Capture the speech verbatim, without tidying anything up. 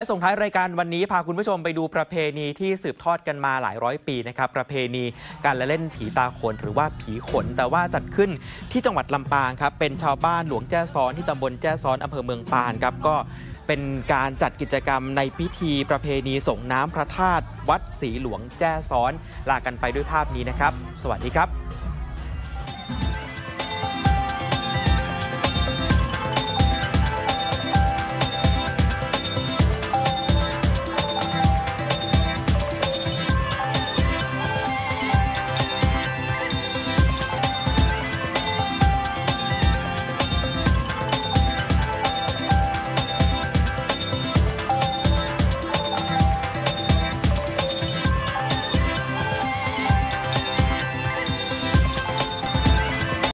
ส่งท้ายรายการวันนี้พาคุณผู้ชมไปดูประเพณีที่สืบทอดกันมาหลายร้อยปีนะครับประเพณีการละเล่นผีตาโขนหรือว่าผีขนแต่ว่าจัดขึ้นที่จังหวัดลำปางครับเป็นชาวบ้านหลวงแจ้ซ้อนที่ตำบลแจ้ซ้อนอำเภอเมืองปานครับก็เป็นการจัดกิจกรรมในพิธีประเพณีส่งน้ำพระธาตุวัดศรีหลวงแจ้ซ้อนลากันไปด้วยภาพนี้นะครับสวัสดีครับ